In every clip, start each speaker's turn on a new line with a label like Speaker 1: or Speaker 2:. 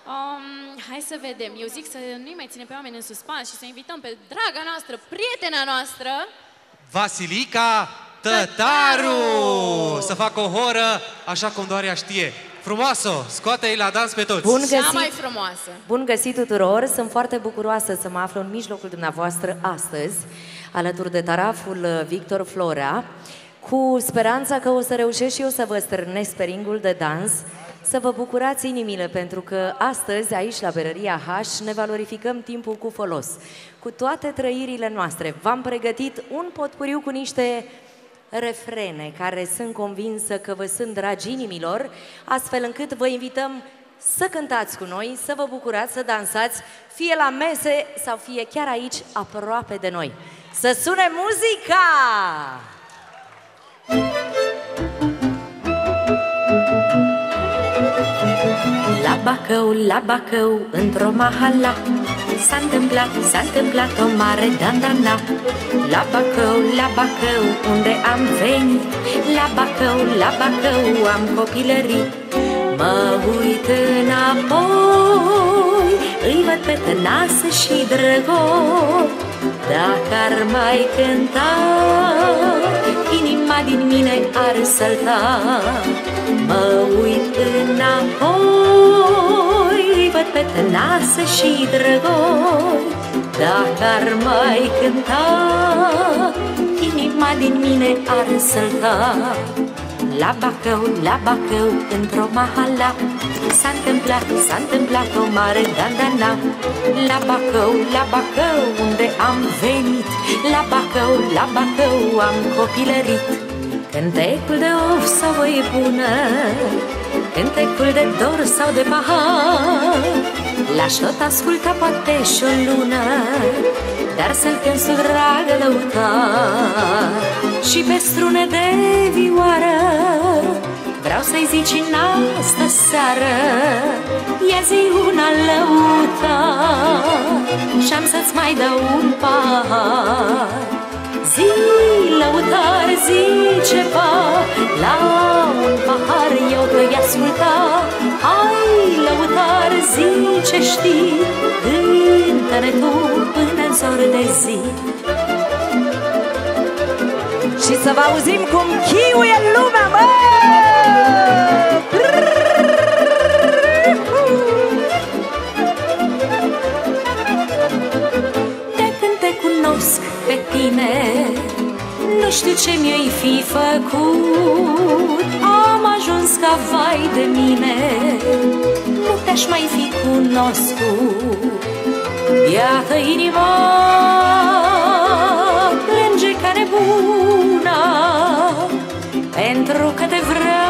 Speaker 1: Hai să vedem. Eu zic să nu-i mai ținem pe oameni în suspans și să invităm pe draga noastră, prietena noastră,
Speaker 2: Vasilica Tătaru! Să facă o horă așa cum doar ea știe. Frumoasă! Scoate-i la dans pe toți!
Speaker 3: Bun găsit!
Speaker 1: Cea mai frumoasă!
Speaker 3: Bun găsit tuturor! Sunt foarte bucuroasă să mă aflu în mijlocul dumneavoastră astăzi, alături de taraful Victor Florea, cu speranța că o să reușesc și eu să vă stârnesc pe ringul de dans, să vă bucurați inimile, pentru că astăzi, aici la Berăria H, ne valorificăm timpul cu folos. Cu toate trăirile noastre, v-am pregătit un potpuriu cu niște refrene care sunt convinsă că vă sunt dragi inimilor, astfel încât vă invităm să cântați cu noi, să vă bucurați, să dansați, fie la mese sau fie chiar aici, aproape de noi. Să sune muzica! La Bacău, într-o mahala s-a întâmplat o mare dandana. La Bacău, unde am venit, la Bacău, am copilărit. Mă uit înapoi, îi văd pe Tănase și Drăgoi. Dacă ar mai cânta, inima din mine ar sălta. Mă uit înapoi, îi văd pe Tănase și Drăgoi. Dacă ar mai cânta, inima din mine ar sălta. La Bacău, într-o mahala s-a întâmplat o mare dandana. La Bacău, unde am venit, la Bacău, am copilărit. Cântecul de of sau voie bună, cântecul de dor sau de pahar, l-aș tot asculta poate și o lună, dar să-l cânt sub dragă lăutar. Și pe strune de vioară vreau să-i zici în astă seară, ia zi una lăutar și-am să-ți mai dau un pahar. Zi, lăutar, zi ceva, la un pahar eu te-i asculta. Hai, lăutar, zi ce știi, cântă-ne tu până-n zor de zi. Și să vă auzim cum chiuie lumea, mă!
Speaker 4: De când te cunosc pe tine, nu știu ce mi-ai fi făcut. Am ajuns ca vai de mine, nu te-aș mai fi cunoscut. Iată inima plânge ca nebuna, pentru că te vrea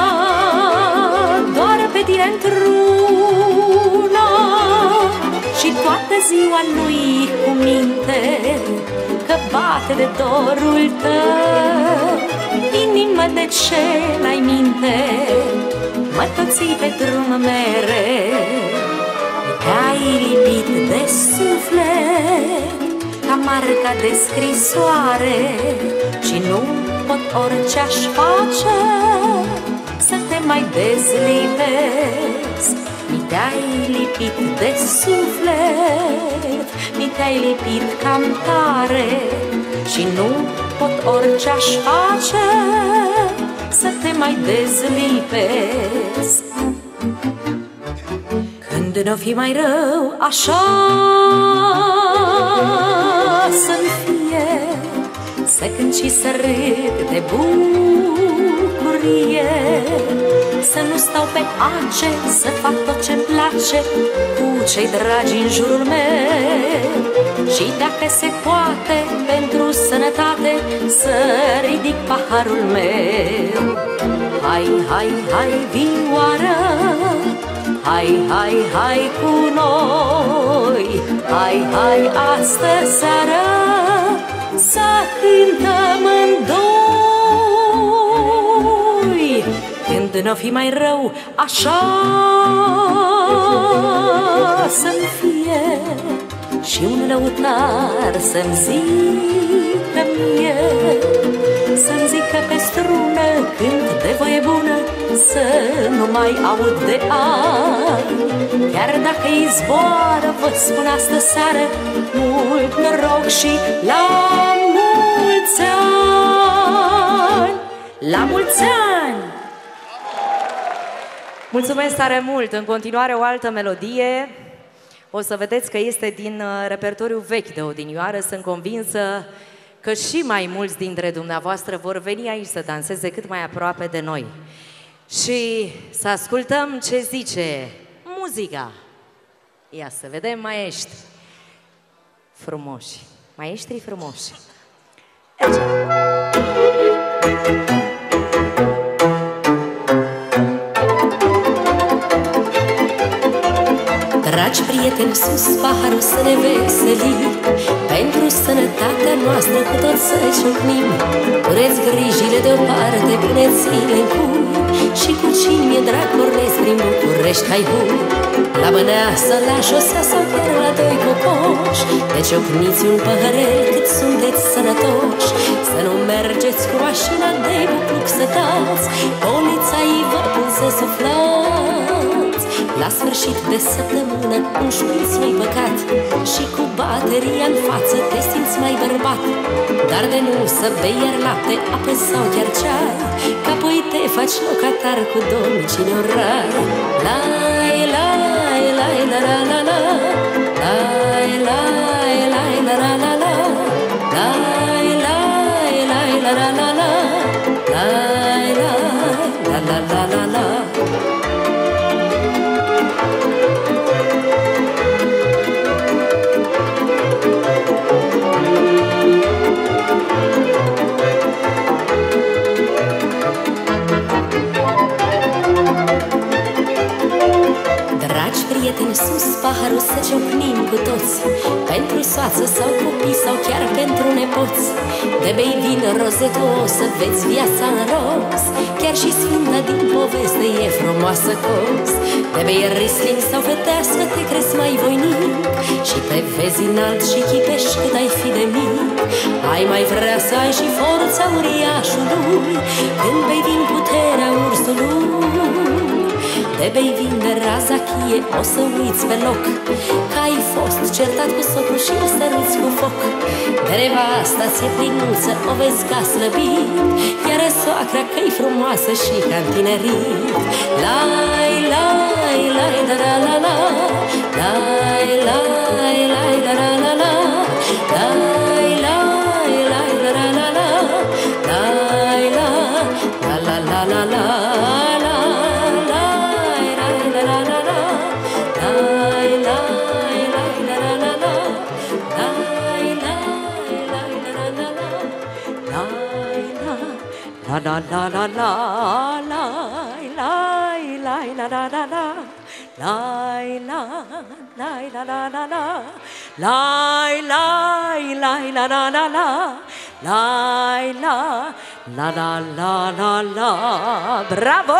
Speaker 4: doar pe tine într-una. Și toată ziua nu-i cu minte, că bate de dorul tău. Inimă, de ce n-ai minte? Mă tot ții pe drum mereu. Te-ai lipit de suflet ca marca de scrisoare, și nu pot orice-aș face să te mai dezlipesc. Mi te-ai lipit de suflet, mi te-ai lipit cam tare, și nu pot orice-aș face să te mai dezlipesc. Când n-o fi mai rău, așa să-mi fie, să cânt și să râd de bucurie, să nu stau pe ace, să fac tot ce-mi place cu cei dragi în jurul meu. Și dacă se poate, pentru sănătate, să ridic paharul meu. Hai, hai, hai, vioară, hai, hai, hai cu noi, hai, hai, astă seară să cântăm în doi. Când n-o fi mai rău, așa să-mi fie, și un lăutar să-mi zică mie, să-mi zică pe strună cânt de voie bună, să nu mai aud de ani. Chiar Chiar dacă îi zboară, vă spun astă seară, mult noroc și la mulți ani! La mulți ani! Mulțumesc tare mult! În continuare o altă melodie. O să vedeți că este din repertoriul vechi de odinioară. Sunt convinsă că și mai mulți dintre dumneavoastră vor veni aici să danseze cât mai aproape de noi. Și să ascultăm ce zice muzica. Ia să vedem, maestri frumoși. Maestrii frumoși. Dragi prieteni, sus paharul să ne veselim, pentru sănătatea noastră cu tot să ciocnim. Puneți grijile deoparte, puneți-le în cur, și cu cine mi-e drag pornesc prin București, hai hu! La Băneasa, la șosea sau chiar la doi cocoși, de ciocniți un păhărel cât sunteți sănătoși. Să nu mergeți cu mașina de bucluc să dați, polițaii vă pun să suflați. La sfârșit de săptămână un șpiț nu-i păcat, și cu bateria în față te simți mai bărbat. Dar de nu să bei iar lapte, apă sau chiar ceai, că apoi te faci locatar cu domnii cine o rai. Lai, lai, lai, la la la la, lai, lai, lai, la la la la, lai, lai, lai, la la la la, lai, lai, la la la la la. Prieteni, sus paharul să ciocnim cu toți, pentru soață sau copii sau chiar pentru nepoți. De bei vin rozetos să vezi viața în roz, chiar și sfânta din poveste e frumoasă cos. De bei Riesling sau fetească te crezi mai voinic, și te vezi înalt și chipești cât ai fi de mic. Ai mai vrea să ai și forța uriașului, când bei vin puterea ursului. De bei vin de razachie o să uiți pe loc, că ai fost certat cu socrul și îl stăruți cu foc. De nevasta ți-e plinuță, o vezi ca slăbit, iar soacra că-i frumoasă și ca-n tinerit. Lai, lai, lai, la la la la, lai, lai, lai, la la la la, lai, lai, lai, la la la la, lai, lai, la la la la la. La la la la la la la la la la la la la la la la la la la. Bravo!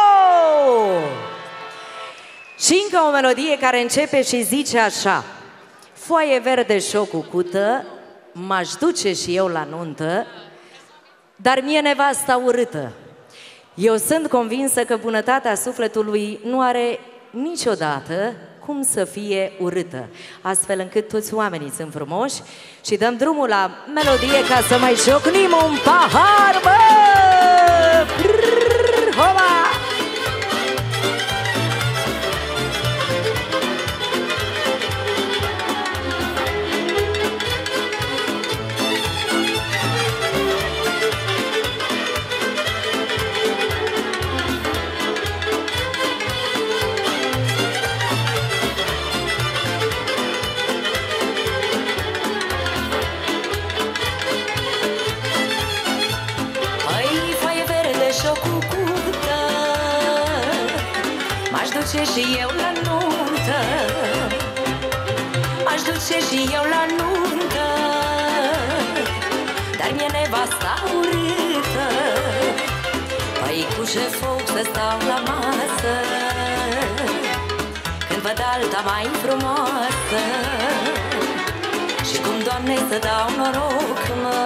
Speaker 4: Și încă o melodie care începe și zice așa: foaie verde și o cucută, m-aș duce și eu la nuntă, dar mie nevasta urâtă. Eu sunt convinsă că bunătatea sufletului nu are niciodată cum să fie urâtă, astfel încât toți oamenii sunt frumoși. Și dăm drumul la melodie ca să mai ciocnim un pahar, bă! Hola! Și eu la nuntă, aș duce și eu la nuntă, dar mi-e nevasta urâtă. Păi cu ce foc să stau la masă, când văd alta mai frumoasă, și cum, Doamne, să dau noroc, mă,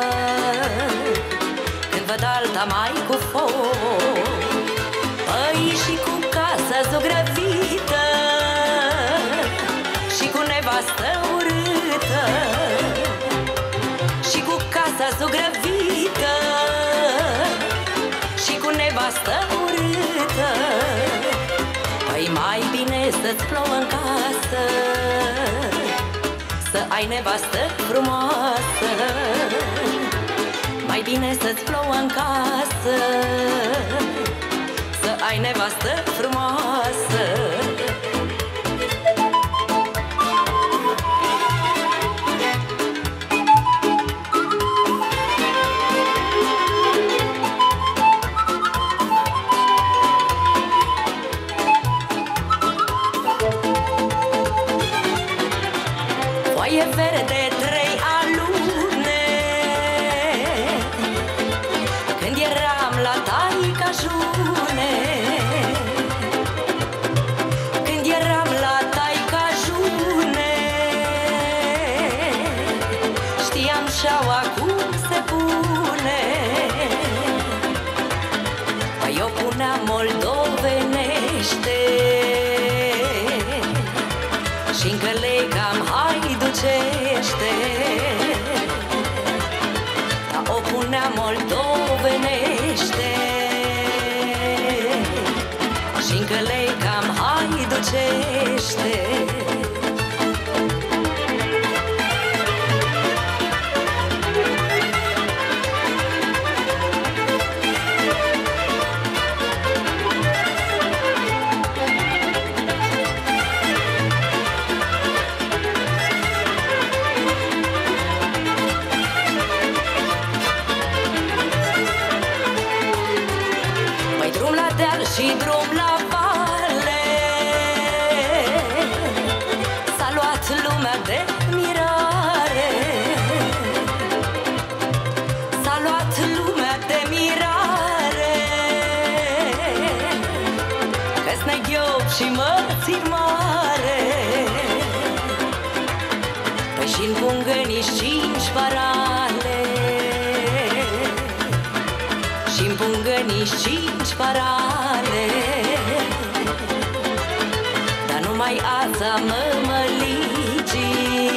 Speaker 4: când văd alta mai cu foc. Păi și cu casa zugrăvită, nevastă urâtă și cu casa zugrăvită și cu nevastă urâtă, păi mai bine să-ți plouă în casă, să ai nevastă frumoasă. Mai bine să-ți plouă în casă, să ai nevastă frumoasă. Foaie verde, 3 alune, când eram la taică-ajune, când eram la taică-ajune, știam șaua cum se pune, păi eu puneam moldovenește și-ncă le cam haiducește, dar o punea moldovenește și-ncă le cam haiducește. Și drum la vale, s-a luat lumea de mirare, s-a luat lumea de mirare, că-s neghiob și mățin mare, păi și-n Pungăniși 5 parale, și-n Pungăniși 5 parale, dar numai ața mămăligii,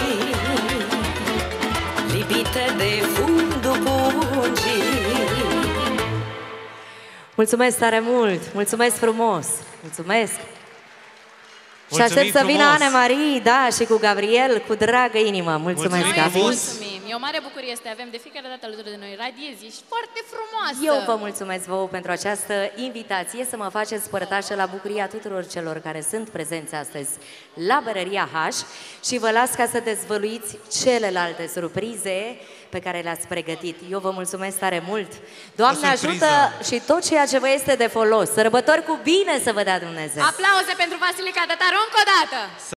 Speaker 4: lipită de fundul pungii.
Speaker 3: Mulțumesc tare mult, mulțumesc frumos, mulțumesc. Și aștept să vină
Speaker 2: frumos.
Speaker 3: Anne-Marie, da, și cu Gabriel, cu dragă inimă. Mulțumesc,
Speaker 2: Mulțumim
Speaker 3: Gabi.
Speaker 2: frumos.
Speaker 1: Mulțumim. E o mare bucurie să te avem de fiecare dată alături de noi. Radiezi, ești foarte frumoasă.
Speaker 3: Eu vă mulțumesc vouă pentru această invitație să mă faceți părtașă la bucuria tuturor celor care sunt prezenți astăzi la Berăria H și vă las ca să dezvăluiți celelalte surprize pe care le-ați pregătit. Eu vă mulțumesc tare mult. Doamne ajută și tot ceea ce vă este de folos. Sărbători cu bine să vă dea Dumnezeu.
Speaker 1: Aplauze pentru Vasilica Tătaru încă o dată.